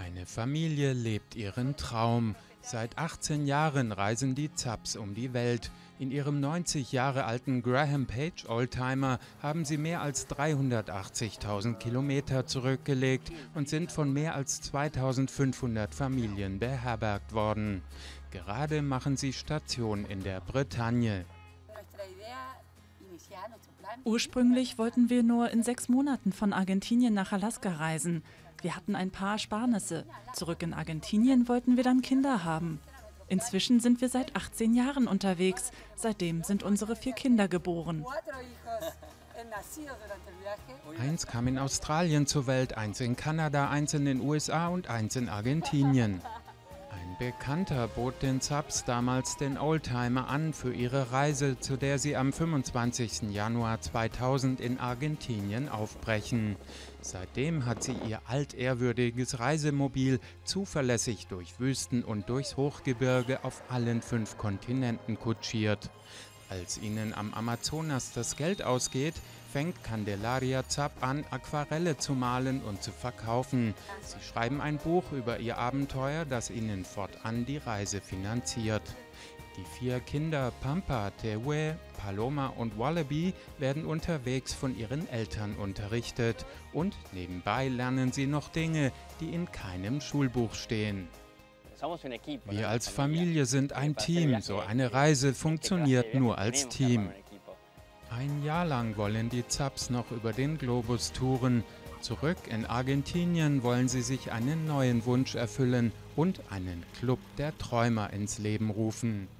Eine Familie lebt ihren Traum. Seit 18 Jahren reisen die Zapps um die Welt. In ihrem 90 Jahre alten Graham Page Oldtimer haben sie mehr als 380.000 Kilometer zurückgelegt und sind von mehr als 2.500 Familien beherbergt worden. Gerade machen sie Station in der Bretagne. Ursprünglich wollten wir nur in 6 Monaten von Argentinien nach Alaska reisen. Wir hatten ein paar Ersparnisse. Zurück in Argentinien wollten wir dann Kinder haben. Inzwischen sind wir seit 18 Jahren unterwegs. Seitdem sind unsere 4 Kinder geboren. Eins kam in Australien zur Welt, eins in Kanada, eins in den USA und eins in Argentinien. Ein Bekannter bot den Zapps damals den Oldtimer an für ihre Reise, zu der sie am 25. Januar 2000 in Argentinien aufbrechen. Seitdem hat sie ihr altehrwürdiges Reisemobil zuverlässig durch Wüsten und durchs Hochgebirge auf allen 5 Kontinenten kutschiert. Als ihnen am Amazonas das Geld ausgeht, fängt Candelaria Zapp an, Aquarelle zu malen und zu verkaufen. Sie schreiben ein Buch über ihr Abenteuer, das ihnen fortan die Reise finanziert. Die 4 Kinder Pampa, Tehue, Paloma und Wallaby werden unterwegs von ihren Eltern unterrichtet. Und nebenbei lernen sie noch Dinge, die in keinem Schulbuch stehen. Wir als Familie sind ein Team. So eine Reise funktioniert nur als Team. Ein Jahr lang wollen die Zapps noch über den Globus touren. Zurück in Argentinien wollen sie sich einen neuen Wunsch erfüllen und einen Club der Träumer ins Leben rufen.